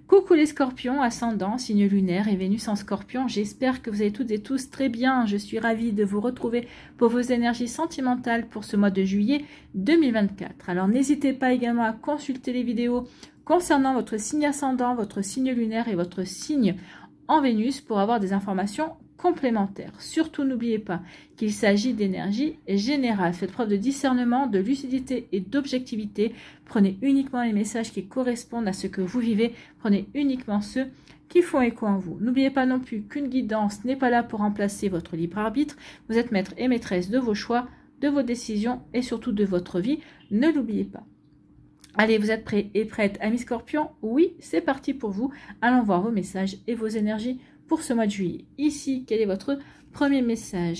Coucou les scorpions, ascendant, signe lunaire et Vénus en scorpion. J'espère que vous allez toutes et tous très bien. Je suis ravie de vous retrouver pour vos énergies sentimentales pour ce mois de juillet 2024. Alors n'hésitez pas également à consulter les vidéos concernant votre signe ascendant, votre signe lunaire et votre signe en Vénus pour avoir des informations complémentaires. Surtout n'oubliez pas qu'il s'agit d'énergie générale. Faites preuve de discernement, de lucidité et d'objectivité. Prenez uniquement les messages qui correspondent à ce que vous vivez. Prenez uniquement ceux qui font écho en vous. N'oubliez pas non plus qu'une guidance n'est pas là pour remplacer votre libre arbitre. Vous êtes maître et maîtresse de vos choix, de vos décisions et surtout de votre vie. Ne l'oubliez pas. Allez, vous êtes prêts et prêtes, amis scorpions? Oui, c'est parti pour vous. Allons voir vos messages et vos énergies pour ce mois de juillet. Ici, quel est votre premier message?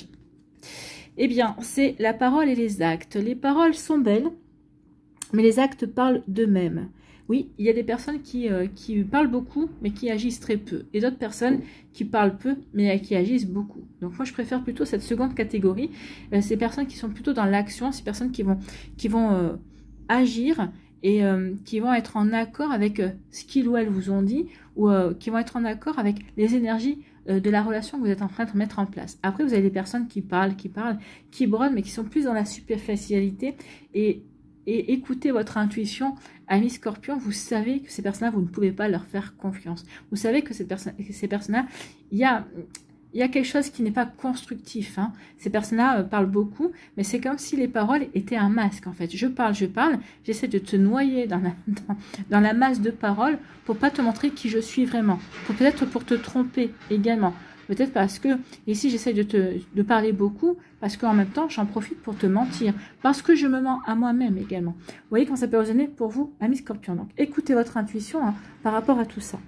Eh bien, c'est la parole et les actes. Les paroles sont belles, mais les actes parlent d'eux-mêmes. Oui, il y a des personnes qui parlent beaucoup, mais qui agissent très peu. Et d'autres personnes qui parlent peu, mais qui agissent beaucoup. Donc moi, je préfère plutôt cette seconde catégorie. Ces personnes qui sont plutôt dans l'action, ces personnes qui vont agir et qui vont être en accord avec ce qu'ils ou elles vous ont dit, ou qui vont être en accord avec les énergies de la relation que vous êtes en train de mettre en place. Après, vous avez des personnes qui parlent, qui brodent, mais qui sont plus dans la superficialité, et écoutez votre intuition, amis scorpions. Vous savez que ces personnes-là, vous ne pouvez pas leur faire confiance. Vous savez que ces personnes-là, il y a quelque chose qui n'est pas constructif. Hein. Ces personnes-là parlent beaucoup, mais c'est comme si les paroles étaient un masque, en fait. Je parle, j'essaie de te noyer dans la masse de paroles pour pas te montrer qui je suis vraiment. Peut-être pour te tromper également. Peut-être parce que, ici, j'essaie de parler beaucoup, parce qu'en même temps, j'en profite pour te mentir. Parce que je me mens à moi-même également. Vous voyez comment ça peut résonner pour vous, amis scorpions. Donc, écoutez votre intuition par rapport à tout ça.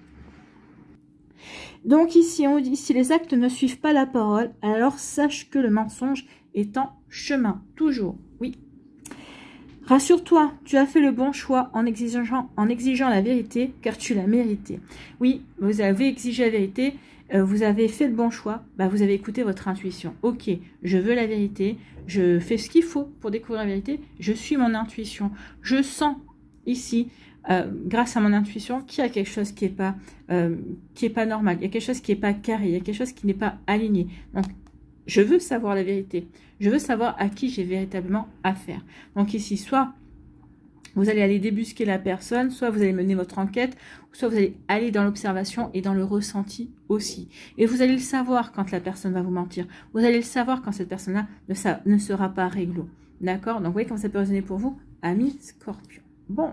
Donc ici, on dit, si les actes ne suivent pas la parole, alors sache que le mensonge est en chemin. Toujours, oui. Rassure-toi, tu as fait le bon choix en exigeant la vérité, car tu l'as mérité. Oui, vous avez exigé la vérité, vous avez fait le bon choix, vous avez écouté votre intuition. Ok, je veux la vérité, je fais ce qu'il faut pour découvrir la vérité, je suis mon intuition. Je sens ici, grâce à mon intuition, qu'il y a quelque chose qui est pas normal, il y a quelque chose qui n'est pas carré, il y a quelque chose qui n'est pas aligné. Donc, je veux savoir la vérité, je veux savoir à qui j'ai véritablement affaire. Donc ici, soit vous allez aller débusquer la personne, soit vous allez mener votre enquête, soit vous allez aller dans l'observation et dans le ressenti aussi. Et vous allez le savoir quand la personne va vous mentir. Vous allez le savoir quand cette personne-là ne sera pas réglo. D'accord? Donc, vous voyez comment ça peut résonner pour vous, amis scorpions. Bon.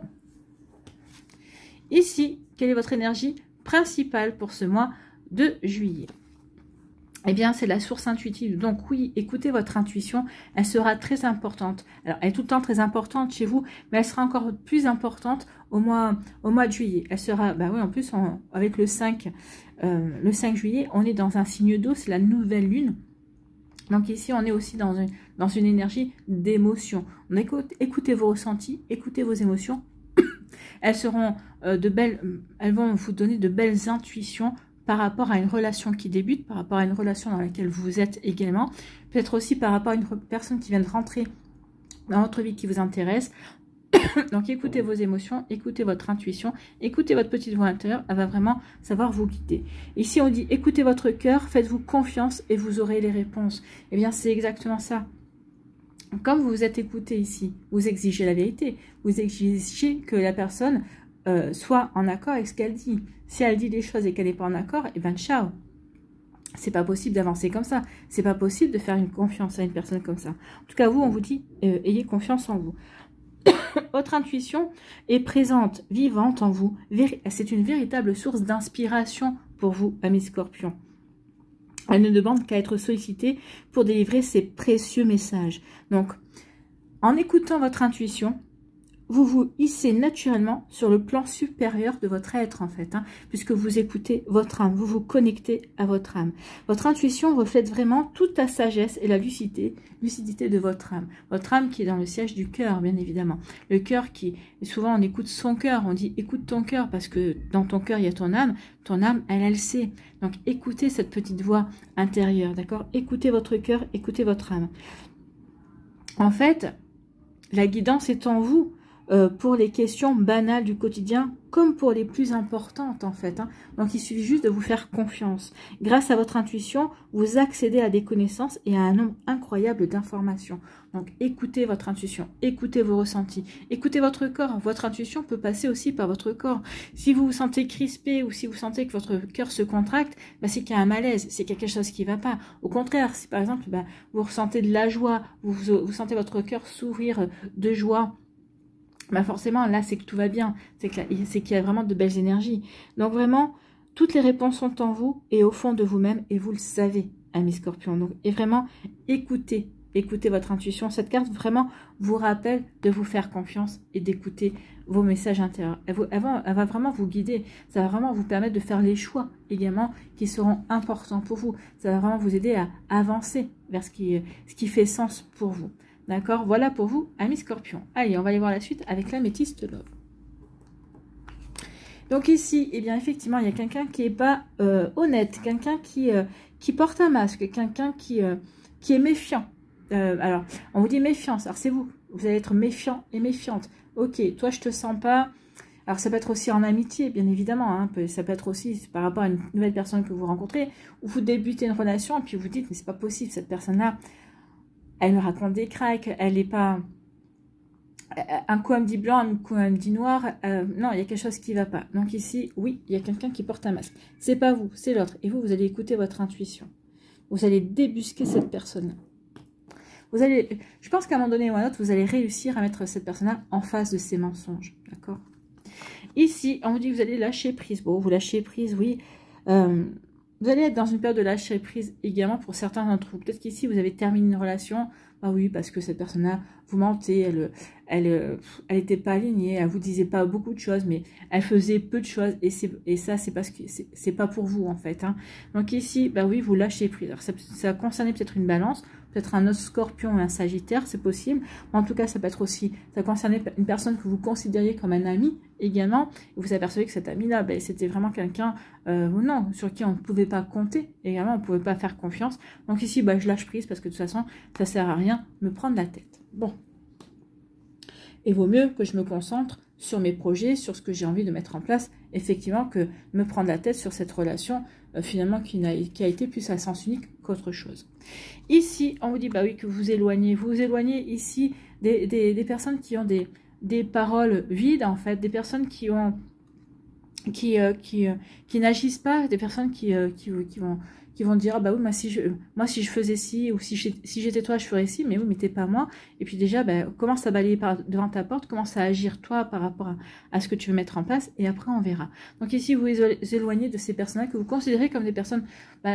Ici, quelle est votre énergie principale pour ce mois de juillet? Eh bien, c'est la source intuitive. Donc oui, écoutez votre intuition, elle sera très importante. Alors, elle est tout le temps très importante chez vous, mais elle sera encore plus importante au mois de juillet. Elle sera, oui, en plus, avec le 5 juillet, on est dans un signe d'eau, c'est la nouvelle lune. Donc ici, on est aussi dans une énergie d'émotion. Écoutez vos ressentis, écoutez vos émotions. Elles seront elles vont vous donner de belles intuitions par rapport à une relation qui débute, par rapport à une relation dans laquelle vous êtes également, peut-être aussi par rapport à une personne qui vient de rentrer dans votre vie qui vous intéresse. Donc écoutez vos émotions, écoutez votre intuition, écoutez votre petite voix intérieure, elle va vraiment savoir vous guider. Ici on dit écoutez votre cœur, faites-vous confiance et vous aurez les réponses. Eh bien c'est exactement ça. Comme vous vous êtes écouté ici, vous exigez la vérité, vous exigez que la personne soit en accord avec ce qu'elle dit. Si elle dit des choses et qu'elle n'est pas en accord, eh bien ciao. C'est pas possible d'avancer comme ça. C'est pas possible de faire une confiance à une personne comme ça. En tout cas, vous, on vous dit, ayez confiance en vous. Votre intuition est présente, vivante en vous. C'est une véritable source d'inspiration pour vous, amis scorpions. Elle ne demande qu'à être sollicitée pour délivrer ses précieux messages. Donc, en écoutant votre intuition, vous vous hissez naturellement sur le plan supérieur de votre être, en fait, puisque vous écoutez votre âme, vous vous connectez à votre âme. Votre intuition reflète vraiment toute la sagesse et la lucidité de votre âme. Votre âme qui est dans le siège du cœur, bien évidemment. Le cœur qui, souvent on écoute son cœur, on dit écoute ton cœur, parce que dans ton cœur il y a ton âme, elle le sait. Donc écoutez cette petite voix intérieure, d'accord? Écoutez votre cœur, écoutez votre âme. En fait, la guidance est en vous. pour les questions banales du quotidien, comme pour les plus importantes en fait. Hein. Donc il suffit juste de vous faire confiance. Grâce à votre intuition, vous accédez à des connaissances et à un nombre incroyable d'informations. Donc écoutez votre intuition, écoutez vos ressentis, écoutez votre corps. Votre intuition peut passer aussi par votre corps. Si vous vous sentez crispé ou si vous sentez que votre cœur se contracte, bah, c'est qu'il y a un malaise, c'est quelque chose qui ne va pas. Au contraire, si par exemple bah, vous ressentez de la joie, vous sentez votre cœur s'ouvrir de joie, bah forcément, là, c'est que tout va bien. C'est qu'il y a vraiment de belles énergies. Donc vraiment, toutes les réponses sont en vous et au fond de vous-même. Et vous le savez, amis scorpions. Donc, et vraiment, écoutez votre intuition. Cette carte, vraiment, vous rappelle de vous faire confiance et d'écouter vos messages intérieurs. Elle va vraiment vous guider. Ça va vraiment vous permettre de faire les choix également qui seront importants pour vous. Ça va vraiment vous aider à avancer vers ce qui fait sens pour vous. D'accord, voilà pour vous, amis scorpions. Allez, on va aller voir la suite avec l'améthyste love. Donc ici, eh bien effectivement, il y a quelqu'un qui n'est pas honnête, quelqu'un qui porte un masque, quelqu'un qui est méfiant. Alors, on vous dit méfiance, alors c'est vous allez être méfiant et méfiante. Ok, toi je te sens pas. Alors ça peut être aussi en amitié, bien évidemment, hein. Ça peut être aussi par rapport à une nouvelle personne que vous rencontrez, ou vous débutez une relation et puis vous dites, mais c'est pas possible, cette personne-là, elle me raconte des cracks, elle n'est pas... Un coup elle me dit blanc, un coup elle me dit noir. Non, il y a quelque chose qui ne va pas. Donc ici, oui, il y a quelqu'un qui porte un masque. C'est pas vous, c'est l'autre. Et vous allez écouter votre intuition. Vous allez débusquer cette personne-là. Je pense qu'à un moment donné ou à un autre, vous allez réussir à mettre cette personne-là en face de ses mensonges. D'accord? Ici, on vous dit que vous allez lâcher prise. Bon, vous lâchez prise, oui. Vous allez être dans une période de lâcher prise également pour certains d'entre vous. Peut-être qu'ici, vous avez terminé une relation. Ah oui, parce que cette personne-là, vous mentez, elle était pas alignée, elle vous disait pas beaucoup de choses, mais elle faisait peu de choses. Et ça, c'est parce que c'est pas pour vous, en fait. Hein. Donc ici, bah oui, vous lâchez prise. Alors, ça concernait peut-être une balance, peut-être un autre scorpion et un sagittaire, c'est possible. Mais en tout cas, ça peut être aussi, ça concernait une personne que vous considériez comme un ami également. Et vous apercevez que cet ami-là, ben, c'était vraiment quelqu'un non, sur qui on ne pouvait pas compter. Également, on ne pouvait pas faire confiance. Donc ici, bah, je lâche prise parce que de toute façon, ça ne sert à rien de me prendre la tête. Bon. Il vaut mieux que je me concentre sur mes projets, sur ce que j'ai envie de mettre en place, effectivement, que me prendre la tête sur cette relation, finalement, qui a été plus à sens unique qu'autre chose. Ici, on vous dit, bah oui, que vous vous éloignez ici des personnes qui ont des paroles vides, en fait, des personnes qui n'agissent pas, des personnes qui vont dire, ah bah oui, moi si je faisais ci, ou si j'étais toi, je ferais ci, mais oui, mais t'es pas moi. Et puis déjà, bah, commence à balayer devant ta porte, commence à agir toi par rapport à ce que tu veux mettre en place, et après on verra. Donc ici, vous éloignez de ces personnes-là que vous considérez comme des personnes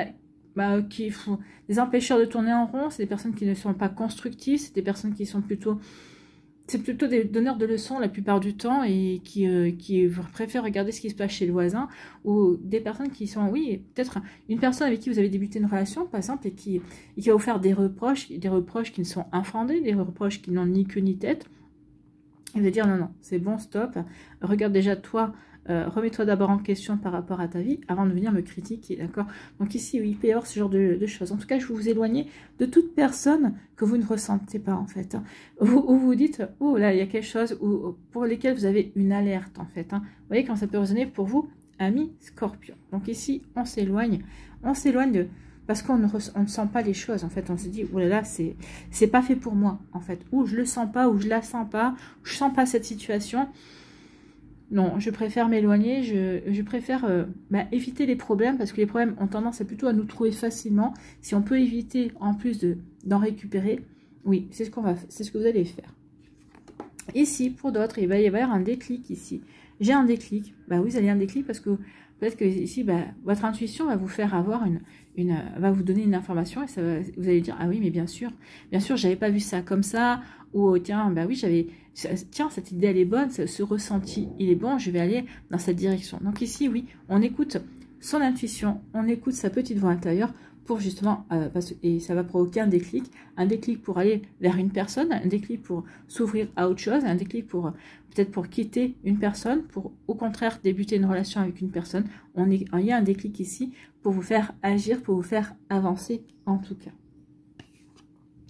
qui font des empêcheurs de tourner en rond, c'est des personnes qui ne sont pas constructives, c'est des personnes qui sont plutôt... C'est plutôt des donneurs de leçons la plupart du temps et qui préfèrent regarder ce qui se passe chez le voisin, ou des personnes qui sont, oui, peut-être une personne avec qui vous avez débuté une relation, par exemple, et qui va vous faire des reproches qui ne sont infondés, des reproches qui n'ont ni queue ni tête. Et vous allez dire, non, c'est bon, stop, regarde déjà toi, remets-toi d'abord en question par rapport à ta vie avant de venir me critiquer, d'accord? Donc ici, oui, il peut y avoir ce genre de choses. En tout cas, je vais vous éloigner de toute personne que vous ne ressentez pas, en fait. Hein. Où vous dites, oh là, il y a quelque chose pour lesquels vous avez une alerte, en fait. Hein. Vous voyez quand ça peut résonner pour vous, amis scorpion. Donc ici, on s'éloigne parce qu'on ne sent pas les choses, en fait. On se dit, oh là là, c'est pas fait pour moi, en fait. Ou je le sens pas, ou je la sens pas, ou je sens pas cette situation. Non, je préfère m'éloigner, je préfère éviter les problèmes, parce que les problèmes ont tendance plutôt à nous trouver facilement. Si on peut éviter, en plus d'en récupérer, oui, c'est ce que vous allez faire. Ici, pour d'autres, il va y avoir un déclic ici. J'ai un déclic, bah oui, vous avez un déclic parce que peut-être que ici, votre intuition va vous faire avoir va vous donner une information et vous allez dire, ah oui, mais bien sûr, j'avais pas vu ça comme ça, ou tiens, bah oui, tiens, cette idée, elle est bonne, ce ressenti, il est bon, je vais aller dans cette direction. Donc ici, oui, on écoute son intuition, on écoute sa petite voix intérieure pour justement, et ça va provoquer un déclic pour aller vers une personne, un déclic pour s'ouvrir à autre chose, un déclic pour peut-être pour quitter une personne, pour au contraire débuter une relation avec une personne. Il y a un déclic ici pour vous faire agir, pour vous faire avancer en tout cas.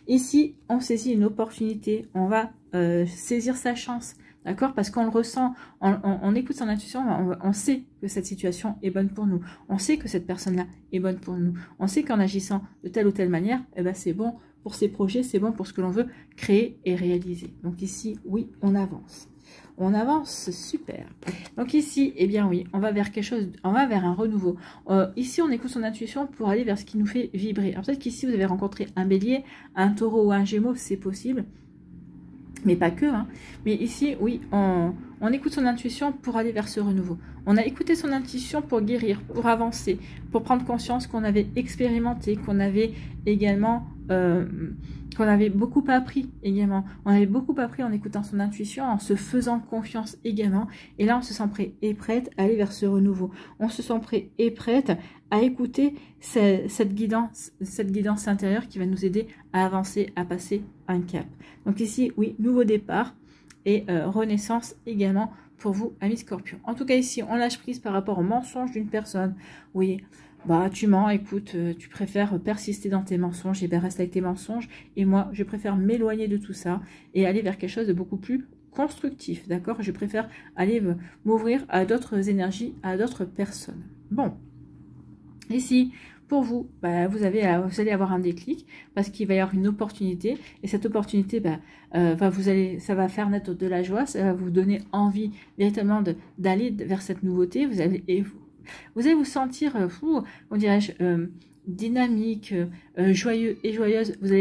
Ici, on saisit une opportunité, on va saisir sa chance, d'accord? Parce qu'on le ressent, on écoute son intuition, on sait que cette situation est bonne pour nous, on sait que cette personne-là est bonne pour nous, on sait qu'en agissant de telle ou telle manière, eh ben, c'est bon pour ces projets, c'est bon pour ce que l'on veut créer et réaliser. Donc ici, oui, on avance. On avance, super. Donc ici, eh bien oui, on va vers quelque chose, on va vers un renouveau. Ici, on écoute son intuition pour aller vers ce qui nous fait vibrer. Alors peut-être qu'ici, vous avez rencontré un bélier, un taureau ou un gémeau, c'est possible. Mais pas que. Hein. Mais ici, oui, on écoute son intuition pour aller vers ce renouveau. On a écouté son intuition pour guérir, pour avancer, pour prendre conscience qu'on avait expérimenté, qu'on avait également... qu'on avait beaucoup appris également. On avait beaucoup appris en écoutant son intuition, en se faisant confiance également. Et là, on se sent prêt et prête à aller vers ce renouveau. On se sent prêt et prête à écouter cette guidance intérieure qui va nous aider à avancer, à passer un cap. Donc ici, oui, nouveau départ et renaissance également pour vous, amis Scorpion. En tout cas, ici, on lâche prise par rapport au mensonge d'une personne. Oui, bah tu mens, écoute, tu préfères persister dans tes mensonges, et bien reste avec tes mensonges, et moi je préfère m'éloigner de tout ça et aller vers quelque chose de beaucoup plus constructif, d'accord? Je préfère aller m'ouvrir à d'autres énergies, à d'autres personnes. Bon, ici, pour vous, bah, vous allez avoir un déclic parce qu'il va y avoir une opportunité, et cette opportunité, bah, ça va faire naître de la joie, ça va vous donner envie véritablement d'aller vers cette nouveauté, vous allez vous sentir, on dirais-je, dynamique, joyeux et joyeuse. Vous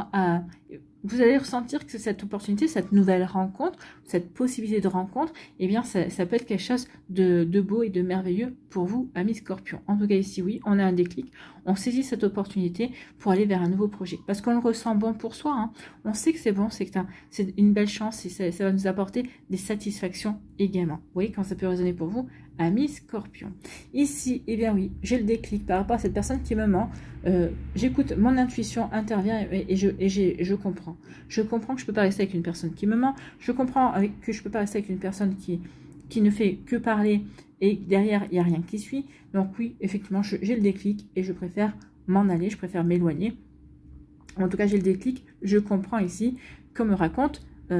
allez ressentir que cette opportunité, cette nouvelle rencontre, cette possibilité de rencontre, eh bien, ça peut être quelque chose de beau et de merveilleux pour vous, amis Scorpion. En tout cas, ici, oui, on a un déclic. On saisit cette opportunité pour aller vers un nouveau projet. Parce qu'on le ressent bon pour soi. Hein. On sait que c'est bon, c'est une belle chance et ça va nous apporter des satisfactions également. Vous voyez quand ça peut résonner pour vous, amis Scorpion. Ici, eh bien oui, j'ai le déclic par rapport à cette personne qui me ment. J'écoute, mon intuition intervient et je comprends. Je comprends que je ne peux pas rester avec une personne qui me ment. Je comprends que je ne peux pas rester avec une personne qui ne fait que parler et derrière, il n'y a rien qui suit. Donc oui, effectivement, j'ai le déclic et je préfère m'en aller, je préfère m'éloigner. En tout cas, j'ai le déclic. Je comprends ici qu'on me raconte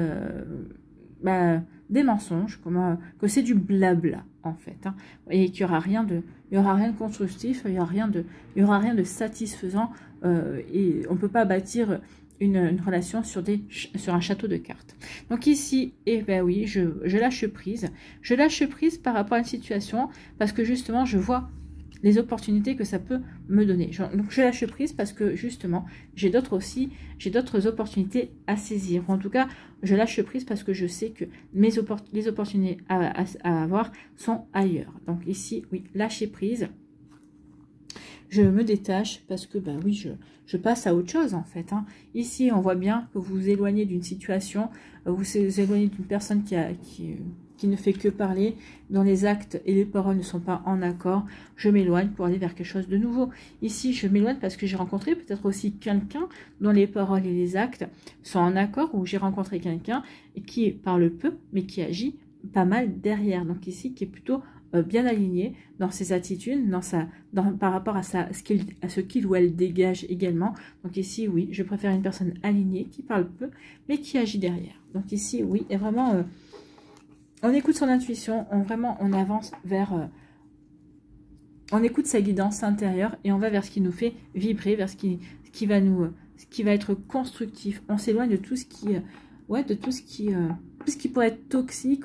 des mensonges, que c'est du blabla en fait, hein, et qu'il n'y aura rien de constructif, il n'y aura rien de satisfaisant, et on ne peut pas bâtir une relation sur un château de cartes. Donc ici, eh ben oui, je lâche prise. Je lâche prise par rapport à une situation parce que justement, je vois les opportunités que ça peut me donner. Donc je lâche prise parce que justement, j'ai d'autres opportunités à saisir. En tout cas, je lâche prise parce que je sais que les opportunités à avoir sont ailleurs. Donc ici, oui, lâcher prise. Je me détache parce que, ben oui, je passe à autre chose en fait. Hein. Ici, on voit bien que vous vous éloignez d'une situation, vous vous éloignez d'une personne qui ne fait que parler, dont les actes et les paroles ne sont pas en accord. Je m'éloigne pour aller vers quelque chose de nouveau. Ici, je m'éloigne parce que j'ai rencontré peut-être aussi quelqu'un dont les paroles et les actes sont en accord, ou j'ai rencontré quelqu'un qui parle peu, mais qui agit pas mal derrière. Donc ici, qui est plutôt bien aligné dans ses attitudes, par rapport à ce qu'il ou elle dégage également. Donc ici, oui, je préfère une personne alignée, qui parle peu, mais qui agit derrière. Donc ici, oui, et vraiment... on écoute son intuition, on avance vers... on écoute sa guidance intérieure et on va vers ce qui nous fait vibrer, vers ce qui va être constructif. On s'éloigne de tout ce qui pourrait être toxique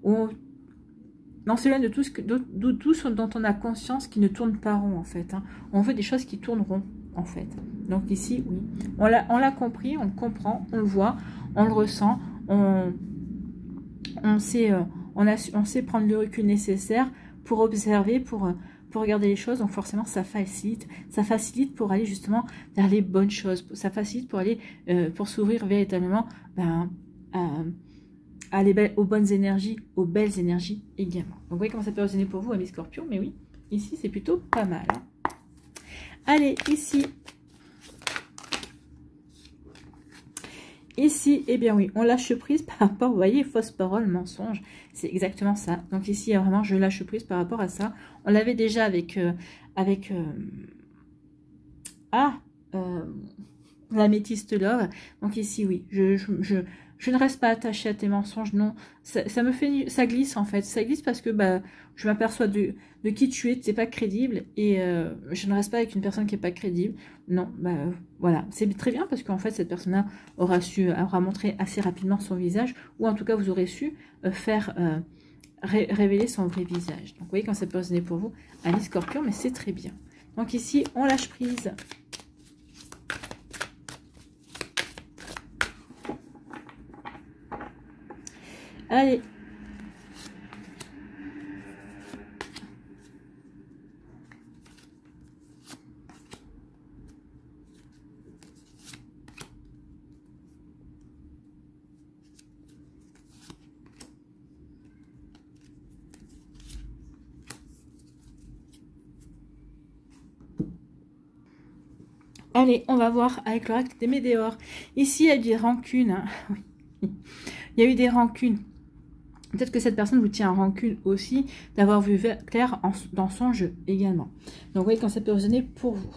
on s'éloigne de tout ce dont on a conscience qui ne tourne pas rond en fait. Hein. On veut des choses qui tournent rond en fait. Donc ici, oui, on l'a compris, on le comprend, on le voit, on le ressent, on sait prendre le recul nécessaire pour observer, pour regarder les choses. Donc forcément, ça facilite pour aller justement vers les bonnes choses. Ça facilite pour aller, pour s'ouvrir véritablement aux bonnes énergies, aux belles énergies également. Donc vous voyez comment ça peut résonner pour vous, amis Scorpion. Mais oui, ici, c'est plutôt pas mal. Hein. Allez, ici... Ici, eh bien oui, on lâche prise par rapport, vous voyez, fausse parole, mensonge, c'est exactement ça. Donc ici, vraiment, je lâche prise par rapport à ça. On l'avait déjà avec l'améthyste love. Donc ici, oui, je ne reste pas attachée à tes mensonges, non. Ça me fait, ça glisse en fait. Ça glisse parce que bah, je m'aperçois de qui tu es, c'est pas crédible. Et je ne reste pas avec une personne qui est pas crédible. Non, bah voilà. C'est très bien parce qu'en fait, cette personne-là aura montré assez rapidement son visage. Ou en tout cas, vous aurez su faire révéler son vrai visage. Donc vous voyez, quand cette personne est pour vous, allez Scorpion, mais c'est très bien. Donc ici, on lâche prise. Allez. Allez, on va voir avec l'oracle des météores. Ici, il y a des rancunes. Hein. Oui. Il y a eu des rancunes. Peut-être que cette personne vous tient en rancune aussi d'avoir vu clair dans son jeu également. Donc, vous voyez, quand ça peut résonner pour vous.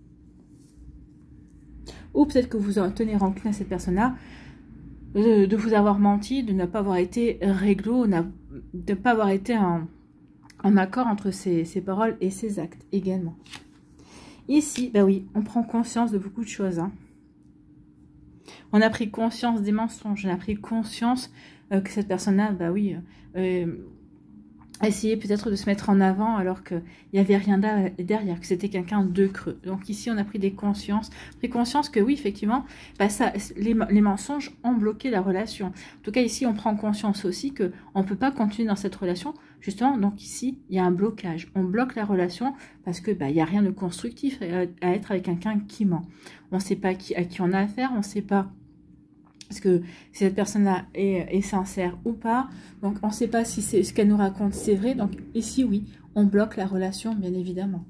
Ou peut-être que vous en tenez rancune à cette personne-là, de vous avoir menti, de ne pas avoir été réglo, de ne pas avoir été en accord entre ses paroles et ses actes également. Ici, bah oui, on prend conscience de beaucoup de choses. Hein. On a pris conscience des mensonges, on a pris conscience que cette personne-là, bah oui, essayait peut-être de se mettre en avant alors qu'il n'y avait rien derrière, que c'était quelqu'un de creux. Donc ici, on a pris conscience que oui, effectivement, bah les mensonges ont bloqué la relation. En tout cas, ici, on prend conscience aussi qu'on ne peut pas continuer dans cette relation. Justement, donc ici, il y a un blocage. On bloque la relation parce que bah, il n'y a rien de constructif à être avec quelqu'un qui ment. On ne sait pas à qui on a affaire, on ne sait pas est-ce que cette personne-là est sincère ou pas. Donc, on ne sait pas si ce qu'elle nous raconte, c'est vrai. Donc, ici, oui, on bloque la relation, bien évidemment.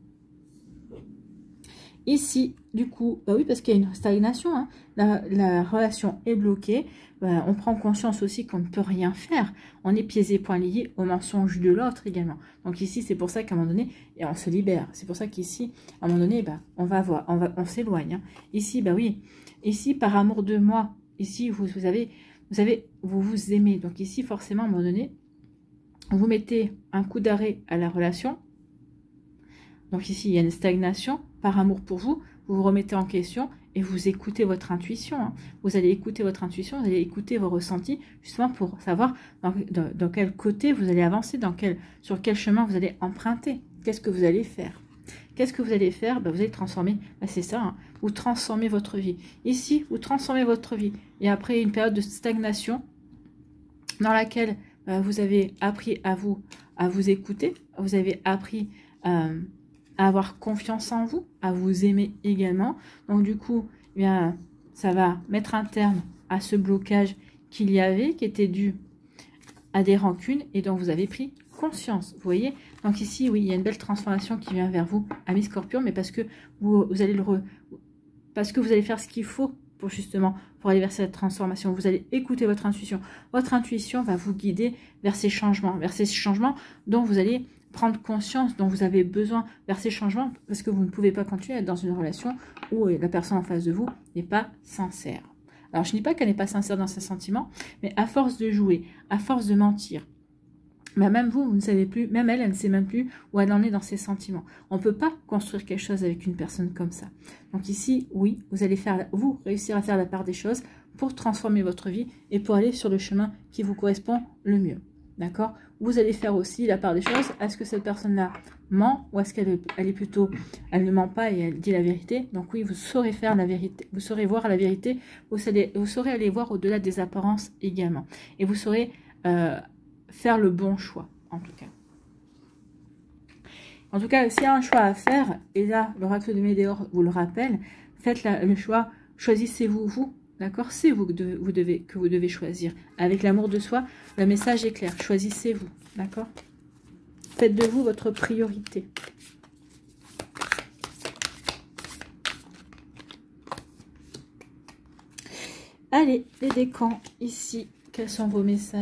Ici, du coup, bah oui, parce qu'il y a une stagnation. Hein. La relation est bloquée. Bah, on prend conscience aussi qu'on ne peut rien faire. On est pieds et poings liés au mensonge de l'autre également. Donc, ici, c'est pour ça qu'à un moment donné, et on se libère. C'est pour ça qu'ici, à un moment donné, bah, on s'éloigne. Hein. Ici, bah oui. Ici, par amour de moi, ici, vous vous aimez. Donc ici, forcément, à un moment donné, vous mettez un coup d'arrêt à la relation. Donc ici, il y a une stagnation. Par amour pour vous, vous vous remettez en question et vous écoutez votre intuition. Hein. Vous allez écouter votre intuition, vous allez écouter vos ressentis, justement pour savoir dans quel côté vous allez avancer, sur quel chemin vous allez emprunter. Qu'est-ce que vous allez faire? Qu'est-ce que vous allez faire? Vous allez transformer, c'est ça, hein, vous transformez votre vie. Ici, vous transformez votre vie. Et après une période de stagnation dans laquelle vous avez appris à vous écouter, vous avez appris à avoir confiance en vous, à vous aimer également. Donc du coup, eh bien, ça va mettre un terme à ce blocage qu'il y avait, qui était dû à des rancunes et dont vous avez pris conscience, vous voyez. Donc ici, oui, il y a une belle transformation qui vient vers vous, amis Scorpion, mais parce que vous allez faire ce qu'il faut pour aller vers cette transformation. Vous allez écouter votre intuition. Votre intuition va vous guider vers ces changements dont vous allez prendre conscience, dont vous avez besoin, vers ces changements, parce que vous ne pouvez pas continuer à être dans une relation où la personne en face de vous n'est pas sincère. Alors, je ne dis pas qu'elle n'est pas sincère dans ses sentiments, mais à force de jouer, à force de mentir, bah même vous ne savez plus, même elle ne sait même plus où elle en est dans ses sentiments. On ne peut pas construire quelque chose avec une personne comme ça. Donc ici, oui, vous allez réussir à faire la part des choses pour transformer votre vie et pour aller sur le chemin qui vous correspond le mieux. D'accord? Vous allez faire aussi la part des choses. Est-ce que cette personne-là ment ou est-ce qu'elle est plutôt, elle ne ment pas et elle dit la vérité? Donc oui, vous saurez faire la vérité, vous saurez voir la vérité, vous saurez aller voir au-delà des apparences également. Et vous saurez faire le bon choix, en tout cas. En tout cas, s'il y a un choix à faire, et là, l'oracle de Météor vous le rappelle, faites le choix, choisissez-vous, vous, d'accord? C'est vous que vous devez choisir. Avec l'amour de soi, le message est clair, choisissez-vous, d'accord? Faites de vous votre priorité. Allez, les décans, ici, quels sont vos messages ?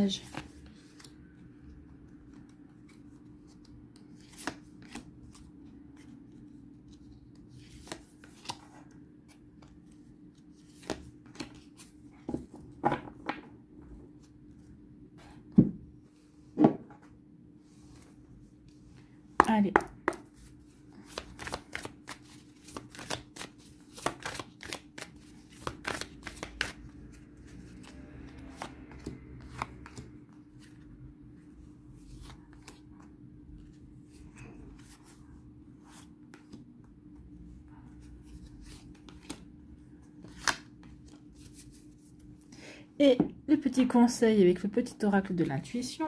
Allez. Et le petit conseil avec le petit oracle de l'intuition.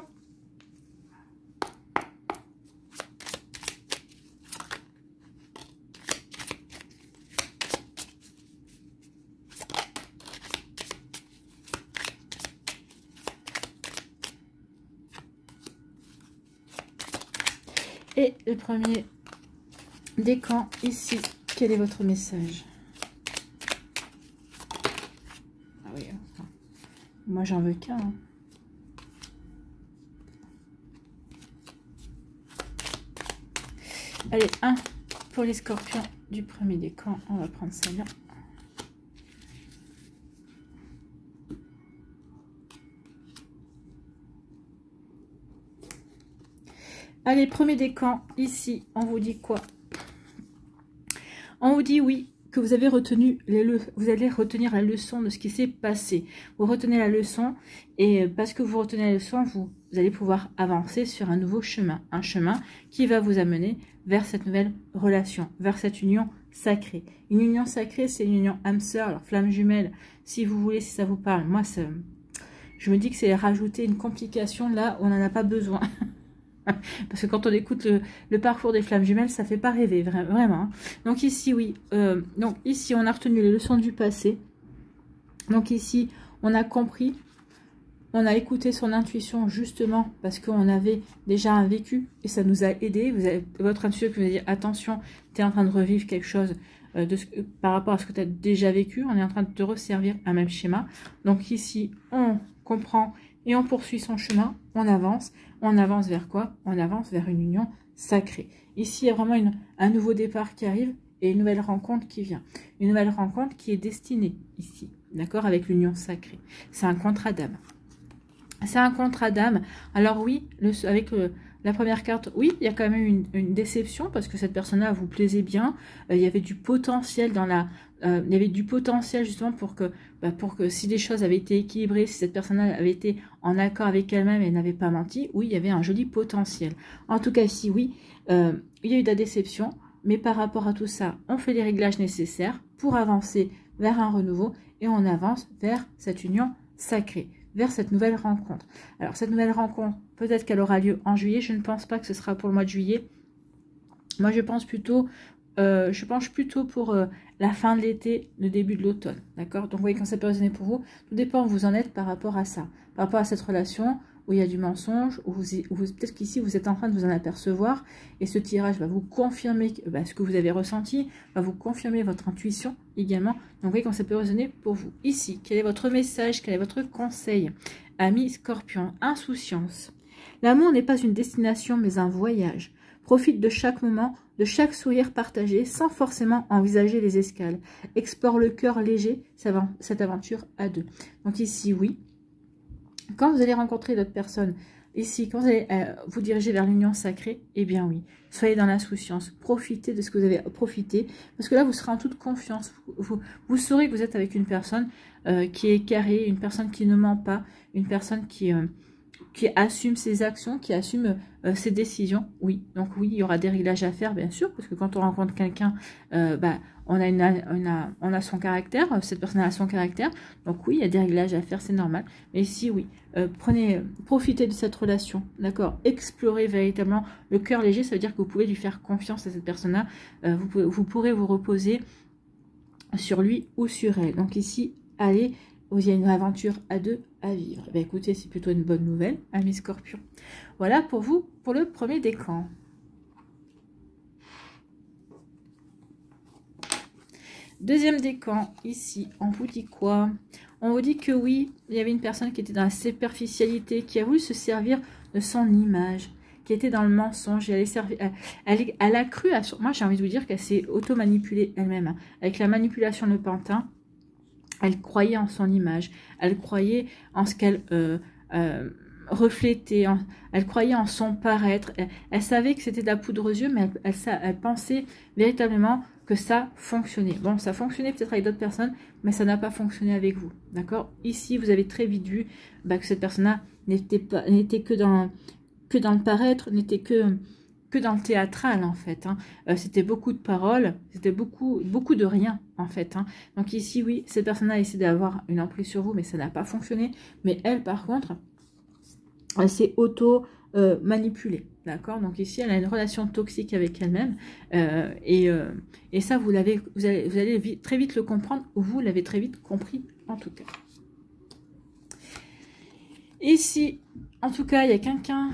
Et le premier décan ici, quel est votre message? Ah oui, enfin, moi j'en veux qu'un. Hein. Allez, un pour les scorpions du premier décan. On va prendre celle-là. Allez, premier décan, ici, on vous dit quoi? On vous dit oui, que vous avez retenu vous allez retenir la leçon de ce qui s'est passé. Vous retenez la leçon et parce que vous retenez la leçon, vous allez pouvoir avancer sur un nouveau chemin. Un chemin qui va vous amener vers cette nouvelle relation, vers cette union sacrée. Une union sacrée, c'est une union âme sœur, alors flamme jumelle, si vous voulez, si ça vous parle. Moi, je me dis que c'est rajouter une complication là où on n'en a pas besoin. Parce que quand on écoute le parcours des flammes jumelles, ça fait pas rêver, vraiment. Hein. Donc ici, oui. Donc ici, on a retenu les leçons du passé. Donc ici, on a compris. On a écouté son intuition justement parce qu'on avait déjà un vécu et ça nous a aidé. Votre intuition qui vous a dit attention, tu es en train de revivre quelque chose par rapport à ce que tu as déjà vécu. On est en train de te resservir un même schéma. Donc ici, on comprend et on poursuit son chemin. On avance. On avance vers quoi? On avance vers une union sacrée. Ici, il y a vraiment un nouveau départ qui arrive et une nouvelle rencontre qui vient. Une nouvelle rencontre qui est destinée ici, d'accord, avec l'union sacrée. C'est un contrat d'âme. C'est un contrat d'âme. Alors oui, avec la première carte, oui, il y a quand même une déception parce que cette personne-là vous plaisait bien. Il y avait du potentiel dans il y avait du potentiel justement pour que si les choses avaient été équilibrées, si cette personne-là avait été en accord avec elle-même et n'avait pas menti, oui, il y avait un joli potentiel. En tout cas, ici, oui, il y a eu de la déception, mais par rapport à tout ça, on fait les réglages nécessaires pour avancer vers un renouveau et on avance vers cette union sacrée, vers cette nouvelle rencontre. Alors, cette nouvelle rencontre, peut-être qu'elle aura lieu en juillet. Je ne pense pas que ce sera pour le mois de juillet. Moi, je pense plutôt pour la fin de l'été, le début de l'automne. D'accord? Donc, vous voyez, quand ça peut résonner pour vous, tout dépend où vous en êtes par rapport à ça. Par rapport à cette relation où il y a du mensonge, où peut-être qu'ici, vous êtes en train de vous en apercevoir. Et ce tirage va vous confirmer ce que vous avez ressenti, va vous confirmer votre intuition également. Donc, vous voyez, quand ça peut résonner pour vous. Ici, quel est votre message? Quel est votre conseil? Amis Scorpion, insouciance. L'amour n'est pas une destination, mais un voyage. Profite de chaque moment, de chaque sourire partagé, sans forcément envisager les escales. Explore le cœur léger, cette aventure à deux. Donc ici, oui. Quand vous allez rencontrer d'autres personnes, ici, quand vous allez vous diriger vers l'union sacrée, eh bien oui, soyez dans l'insouciance. Profitez de ce que vous avez profité, parce que là, vous serez en toute confiance. Vous saurez que vous êtes avec une personne qui est carrée, une personne qui ne ment pas, une personne qui assume ses actions, qui assume ses décisions. Oui, donc oui, il y aura des réglages à faire, bien sûr, parce que quand on rencontre quelqu'un, on a son caractère, cette personne a son caractère, donc oui, il y a des réglages à faire, c'est normal. Mais ici, oui, profitez de cette relation, d'accord, explorez véritablement le cœur léger, ça veut dire que vous pouvez lui faire confiance à cette personne-là, vous pourrez vous reposer sur lui ou sur elle. Donc ici, allez, il y a une aventure à deux à vivre. Ben écoutez, c'est plutôt une bonne nouvelle, amis Scorpion. Voilà pour vous, pour le premier décan. Deuxième décan, ici, on vous dit quoi? On vous dit que oui, il y avait une personne qui était dans la superficialité, qui a voulu se servir de son image, qui était dans le mensonge, et elle a cru à son... Moi, j'ai envie de vous dire qu'elle s'est auto-manipulée elle-même, hein, avec la manipulation de pantin. Elle croyait en son image, elle croyait en ce qu'elle refléter, elle croyait en son paraître, elle savait que c'était de la poudre aux yeux, mais elle pensait véritablement que ça fonctionnait. Bon, ça fonctionnait peut-être avec d'autres personnes, mais ça n'a pas fonctionné avec vous, d'accord? Ici, vous avez très vite vu que cette personne-là n'était que dans le paraître, n'était que dans le théâtral, en fait. Hein. C'était beaucoup de paroles, c'était beaucoup de rien, en fait. Hein. Donc ici, oui, cette personne-là a essayé d'avoir une emprise sur vous, mais ça n'a pas fonctionné. Mais elle, par contre, elle s'est auto-manipulée, d'accord? Donc ici, elle a une relation toxique avec elle-même. Et ça, vous allez très vite le comprendre, ou vous l'avez très vite compris, en tout cas. Ici, en tout cas, il y a quelqu'un...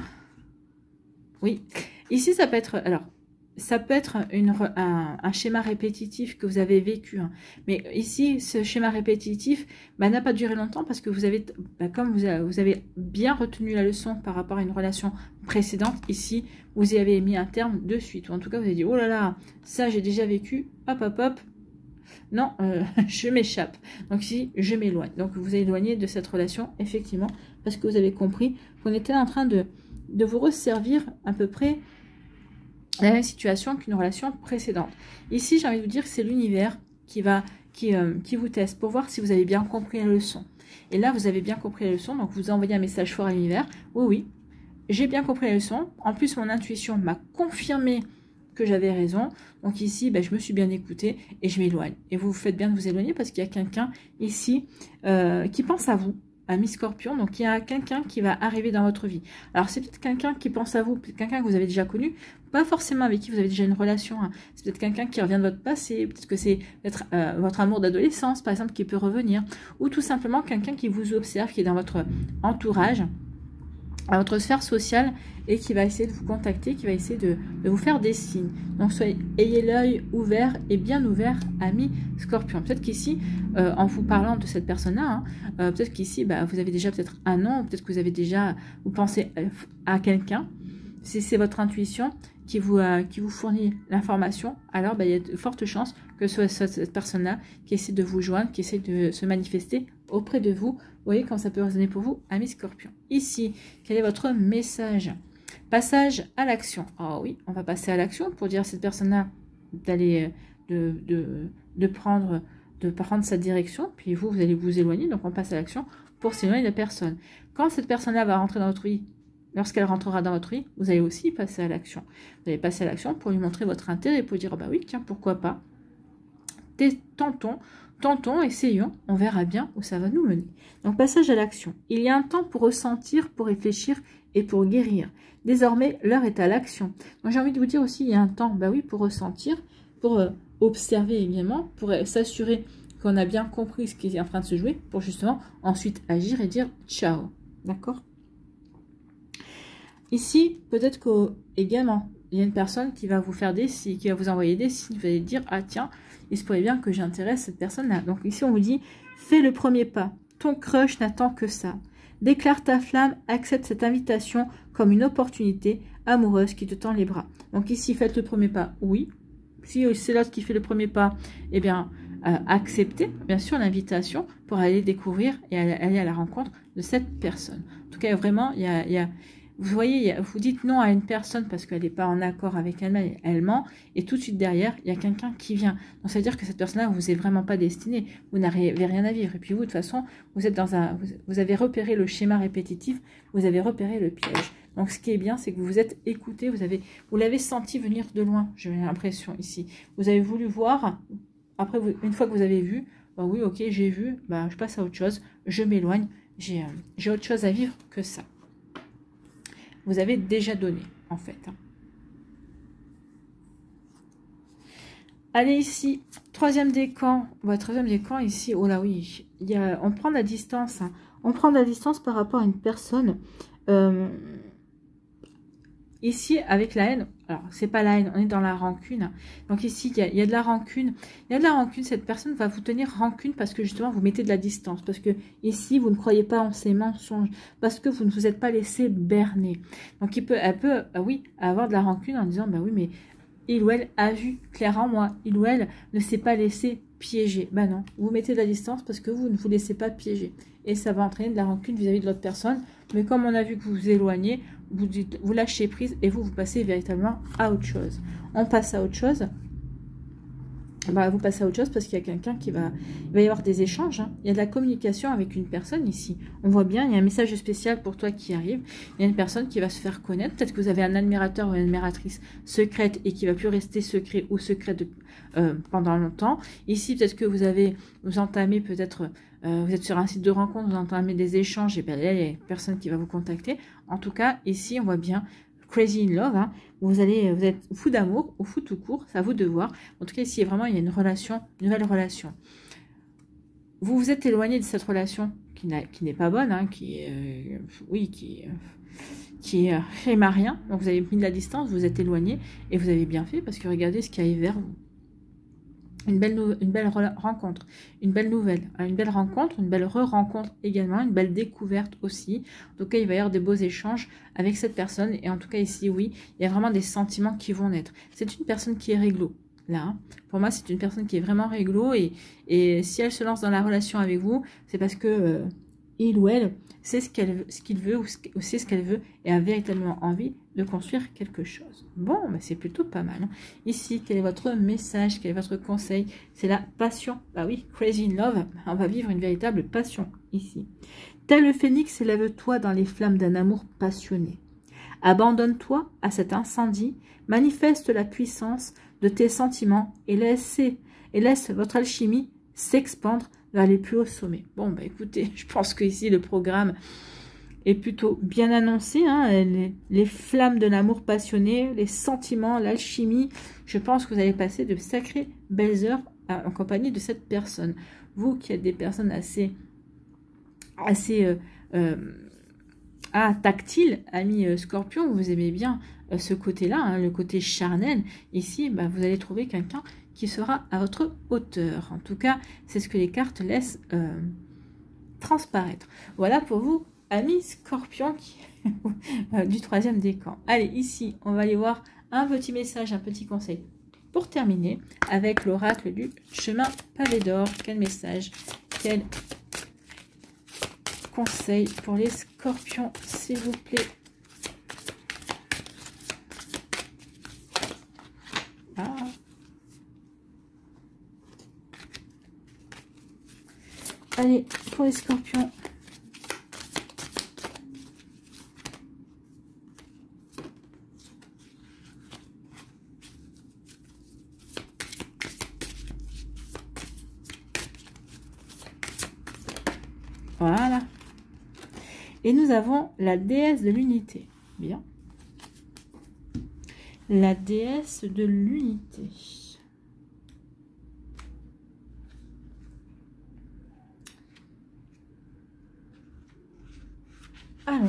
Oui, ici, ça peut être... Alors, ça peut être un schéma répétitif que vous avez vécu. Hein. Mais ici, ce schéma répétitif n'a pas duré longtemps parce que vous avez, comme vous avez bien retenu la leçon par rapport à une relation précédente, ici, vous y avez mis un terme de suite. Ou en tout cas, vous avez dit, oh là là, ça, j'ai déjà vécu. Hop, hop, hop. Non, je m'échappe. Donc ici, je m'éloigne. Donc vous éloignez de cette relation, effectivement, parce que vous avez compris qu'on était en train de vous resservir à peu près la même situation qu'une relation précédente. Ici, j'ai envie de vous dire que c'est l'univers qui vous teste pour voir si vous avez bien compris la leçon. Et là, vous avez bien compris la leçon, donc vous envoyez un message fort à l'univers. Oui, oui, j'ai bien compris la leçon. En plus, mon intuition m'a confirmé que j'avais raison. Donc ici, je me suis bien écoutée et je m'éloigne. Et vous faites bien de vous éloigner parce qu'il y a quelqu'un ici qui pense à vous, ami Scorpion. Donc il y a quelqu'un qui va arriver dans votre vie. Alors c'est peut-être quelqu'un qui pense à vous, quelqu'un que vous avez déjà connu, pas forcément avec qui vous avez déjà une relation. Hein. C'est peut-être quelqu'un qui revient de votre passé, peut-être que c'est votre amour d'adolescence, par exemple, qui peut revenir. Ou tout simplement quelqu'un qui vous observe, qui est dans votre entourage, à votre sphère sociale et qui va essayer de vous contacter, qui va essayer de vous faire des signes. Donc ayez l'œil ouvert et bien ouvert, ami Scorpion. Peut-être qu'ici, en vous parlant de cette personne-là, hein, peut-être qu'ici, vous avez déjà peut-être un nom, peut-être que vous pensez à quelqu'un. Si c'est votre intuition qui vous fournit l'information, alors il y a de fortes chances que ce soit cette personne-là qui essaie de vous joindre, qui essaie de se manifester auprès de vous. Vous voyez quand ça peut résonner pour vous, ami Scorpion. Ici, quel est votre message? Passage à l'action. Ah oui, on va passer à l'action pour dire à cette personne-là d'aller de prendre sa direction, puis vous allez vous éloigner, donc on passe à l'action pour s'éloigner de la personne. Quand cette personne-là va rentrer dans votre vie, lorsqu'elle rentrera dans votre vie, vous allez aussi passer à l'action. Vous allez passer à l'action pour lui montrer votre intérêt, pour dire, oui, tiens, pourquoi pas. Tentons, essayons, on verra bien où ça va nous mener. Donc, passage à l'action. Il y a un temps pour ressentir, pour réfléchir et pour guérir. Désormais, l'heure est à l'action. Donc, j'ai envie de vous dire aussi, il y a un temps, oui, pour ressentir, pour observer également, pour s'assurer qu'on a bien compris ce qui est en train de se jouer, pour justement ensuite agir et dire ciao. D'accord? Ici, peut-être qu'également, il y a une personne qui va vous faire des signes, qui va vous envoyer des signes. Vous allez dire, ah tiens, il se pourrait bien que j'intéresse cette personne-là. Donc ici, on vous dit, fais le premier pas. Ton crush n'attend que ça. Déclare ta flamme, accepte cette invitation comme une opportunité amoureuse qui te tend les bras. Donc ici, faites le premier pas, oui. Si c'est l'autre qui fait le premier pas, eh bien, acceptez bien sûr l'invitation pour aller découvrir et aller à la rencontre de cette personne. En tout cas, vraiment, vous voyez, vous dites non à une personne parce qu'elle n'est pas en accord avec elle-même, elle ment, et tout de suite derrière, il y a quelqu'un qui vient. Donc, ça veut dire que cette personne-là, vous est vraiment pas destinée, vous n'avez rien à vivre. Et puis vous, de toute façon, vous êtes vous avez repéré le schéma répétitif, vous avez repéré le piège. Donc, ce qui est bien, c'est que vous vous êtes écouté, vous l'avez senti venir de loin, j'ai l'impression ici. Vous avez voulu voir, après, une fois que vous avez vu, oui, ok, j'ai vu, je passe à autre chose, je m'éloigne, j'ai autre chose à vivre que ça. Vous avez déjà donné, en fait. Allez, ici, troisième décan. Troisième décan, ici, oh là oui, on prend de la distance. Hein. On prend de la distance par rapport à une personne. Ici, avec la haine, alors, c'est pas la haine, on est dans la rancune. Donc ici, il y a de la rancune. Il y a de la rancune, cette personne va vous tenir rancune parce que justement, vous mettez de la distance. Parce que ici, vous ne croyez pas en ces mensonges. Parce que vous ne vous êtes pas laissé berner. Donc, elle peut, oui, avoir de la rancune en disant, oui, mais il ou elle a vu clair en moi. Il ou elle ne s'est pas laissé piéger. Non, vous mettez de la distance parce que vous ne vous laissez pas piéger. Et ça va entraîner de la rancune vis-à-vis de l'autre personne Mais comme on a vu que vous vous éloignez, vous lâchez prise et vous passez véritablement à autre chose. On passe à autre chose. Bah, vous passez à autre chose parce qu'il y a quelqu'un il va y avoir des échanges, hein. Il y a de la communication avec une personne ici. On voit bien, il y a un message spécial pour toi qui arrive. Il y a une personne qui va se faire connaître. Peut-être que vous avez un admirateur ou une admiratrice secrète et qui va plus rester secret ou secrète pendant longtemps. Ici, peut-être que vous entamez peut-être, vous êtes sur un site de rencontre, vous entamez des échanges et bien là, il y a une personne qui va vous contacter. En tout cas, ici, on voit bien Crazy in Love, hein, vous êtes fou d'amour ou fou tout court, c'est à vous de voir. En tout cas, ici, vraiment, il y a une relation, une nouvelle relation. Vous vous êtes éloigné de cette relation qui n'est pas bonne, hein, qui m'a rien. Donc, vous avez mis de la distance, vous vous êtes éloigné et vous avez bien fait parce que regardez ce qui arrive vers vous. Une belle rencontre, une belle nouvelle, une belle rencontre, une belle re-rencontre également, une belle découverte aussi. En tout cas, il va y avoir des beaux échanges avec cette personne. Et en tout cas, ici, oui, il y a vraiment des sentiments qui vont naître. C'est une personne qui est réglo, là. Hein. Pour moi, c'est une personne qui est vraiment réglo. Et si elle se lance dans la relation avec vous, c'est parce que il ou elle sait ce qu'il veut ou sait ce qu'elle veut et a véritablement envie de construire quelque chose. Bon, bah c'est plutôt pas mal. Hein. Ici, quel est votre message, quel est votre conseil? C'est la passion. Bah oui, Crazy in Love, on va vivre une véritable passion ici. Tel le phénix, élève-toi dans les flammes d'un amour passionné. Abandonne-toi à cet incendie, manifeste la puissance de tes sentiments et laisse votre alchimie s'expandre vers les plus hauts sommets. Bon, bah écoutez, je pense que ici le programme est plutôt bien annoncé. Hein, les flammes de l'amour passionné, les sentiments, l'alchimie. Je pense que vous allez passer de sacrées belles heures en compagnie de cette personne. Vous qui êtes des personnes assez tactiles, amis Scorpion, vous aimez bien ce côté-là, hein, le côté charnel. Ici, bah, vous allez trouver quelqu'un qui sera à votre hauteur. En tout cas, c'est ce que les cartes laissent transparaître. Voilà pour vous, amis Scorpion du troisième décan. Allez, ici, on va aller voir un petit message, un petit conseil pour terminer avec l'oracle du chemin pavé d'or. Quel message, quel conseil pour les Scorpions, s'il vous plaît. Ah. Allez, pour les Scorpions. Voilà. Et nous avons la déesse de l'unité. Bien. La déesse de l'unité. Alors,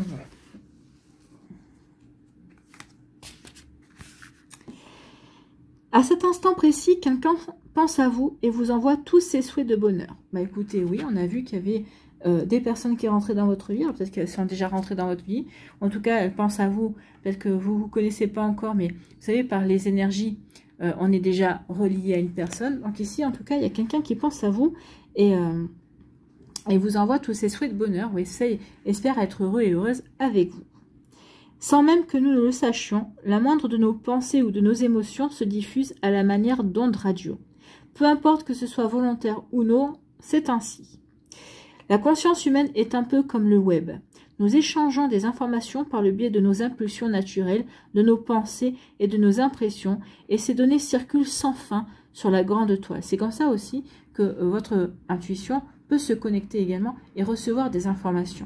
à cet instant précis, quelqu'un pense à vous et vous envoie tous ses souhaits de bonheur. Bah écoutez, oui, on a vu qu'il y avait des personnes qui rentraient dans votre vie, peut-être qu'elles sont déjà rentrées dans votre vie. En tout cas, elles pensent à vous, peut-être que vous ne vous connaissez pas encore, mais vous savez, par les énergies, on est déjà relié à une personne. Donc ici, en tout cas, il y a quelqu'un qui pense à vous et vous envoie tous ses souhaits de bonheur, ou espère être heureux et heureuse avec vous. Sans même que nous ne le sachions, la moindre de nos pensées ou de nos émotions se diffuse à la manière d'ondes radio. Peu importe que ce soit volontaire ou non, c'est ainsi. La conscience humaine est un peu comme le web. Nous échangeons des informations par le biais de nos impulsions naturelles, de nos pensées et de nos impressions, et ces données circulent sans fin sur la grande toile. C'est comme ça aussi que votre intuition peut se connecter également et recevoir des informations.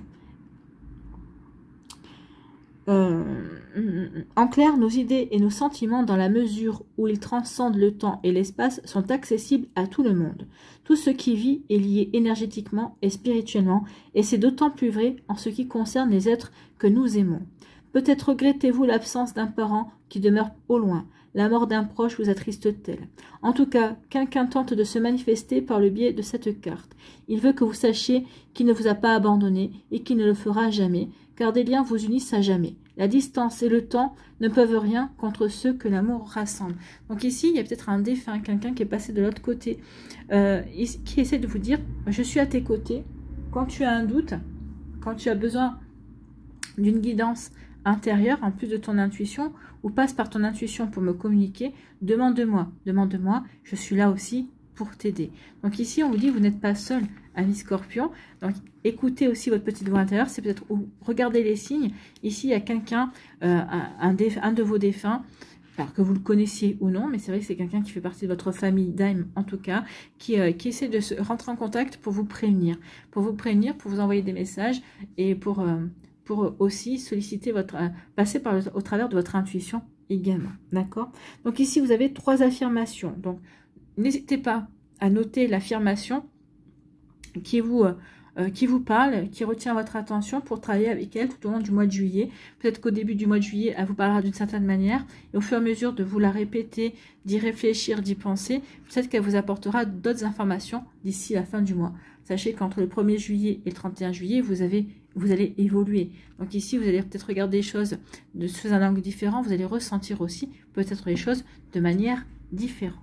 En clair, nos idées et nos sentiments, dans la mesure où ils transcendent le temps et l'espace, sont accessibles à tout le monde. Tout ce qui vit est lié énergétiquement et spirituellement, et c'est d'autant plus vrai en ce qui concerne les êtres que nous aimons. Peut-être regrettez-vous l'absence d'un parent qui demeure au loin. La mort d'un proche vous attriste-t-elle? En tout cas, quelqu'un tente de se manifester par le biais de cette carte. Il veut que vous sachiez qu'il ne vous a pas abandonné et qu'il ne le fera jamais, car des liens vous unissent à jamais. La distance et le temps ne peuvent rien contre ceux que l'amour rassemble. Donc ici, il y a peut-être un défunt, quelqu'un qui est passé de l'autre côté, qui essaie de vous dire « Je suis à tes côtés. Quand tu as un doute, quand tu as besoin d'une guidance intérieure, en plus de ton intuition, ou passe par ton intuition pour me communiquer, demande-moi, je suis là aussi pour t'aider. Donc ici, on vous dit, vous n'êtes pas seul, ami Scorpion. Donc écoutez aussi votre petite voix intérieure, c'est peut-être, regardez les signes. Ici, il y a quelqu'un, un de vos défunts, alors que vous le connaissiez ou non, mais c'est vrai que c'est quelqu'un qui fait partie de votre famille d'âme, en tout cas, qui essaie de se rentrer en contact pour vous prévenir, pour vous envoyer des messages et pour aussi solliciter passer au travers de votre intuition également, d'accord? Donc ici, vous avez 3 affirmations. Donc, n'hésitez pas à noter l'affirmation qui vous parle, qui retient votre attention pour travailler avec elle tout au long du mois de juillet. Peut-être qu'au début du mois de juillet, elle vous parlera d'une certaine manière. Et au fur et à mesure de vous la répéter, d'y réfléchir, d'y penser, peut-être qu'elle vous apportera d'autres informations d'ici la fin du mois. Sachez qu'entre le 1er juillet et le 31 juillet, vous allez évoluer. Donc ici, vous allez peut-être regarder les choses sous un angle différent. Vous allez ressentir aussi peut-être les choses de manière différente.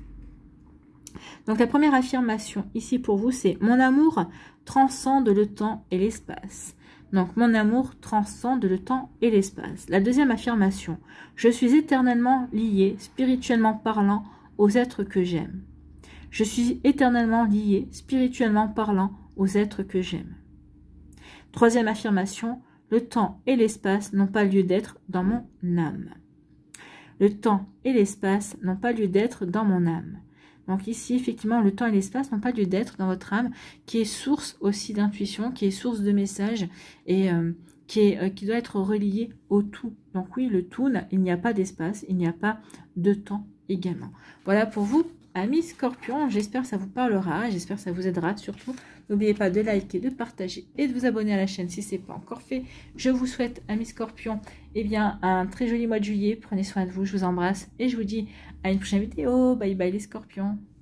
Donc la première affirmation ici pour vous, c'est « Mon amour transcende le temps et l'espace ». Donc mon amour transcende le temps et l'espace. La deuxième affirmation, « Je suis éternellement lié, spirituellement parlant, aux êtres que j'aime ». Je suis éternellement lié, spirituellement parlant, aux êtres que j'aime. Troisième affirmation, le temps et l'espace n'ont pas lieu d'être dans mon âme. Le temps et l'espace n'ont pas lieu d'être dans mon âme. Donc ici, effectivement, le temps et l'espace n'ont pas lieu d'être dans votre âme, qui est source aussi d'intuition, qui est source de messages et qui doit être relié au tout. Donc oui, le tout, il n'y a pas d'espace, il n'y a pas de temps également. Voilà pour vous, amis Scorpion, j'espère que ça vous parlera, j'espère que ça vous aidera surtout. N'oubliez pas de liker, de partager et de vous abonner à la chaîne si ce n'est pas encore fait. Je vous souhaite, amis Scorpion, eh bien, un très joli mois de juillet. Prenez soin de vous, je vous embrasse et je vous dis à une prochaine vidéo. Bye bye les Scorpions.